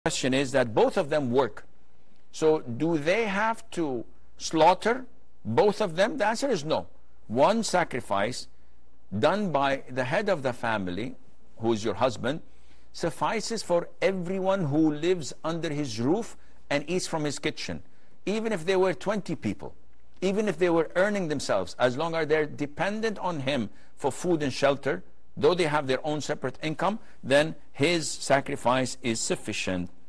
Question is that both of them work. So do they have to slaughter both of them? The answer is no. One sacrifice done by the head of the family, who is your husband, suffices for everyone who lives under his roof and eats from his kitchen. Even if they were 20 people, even if they were earning themselves, as long as they're dependent on him for food and shelter, though they have their own separate income, then his sacrifice is sufficient.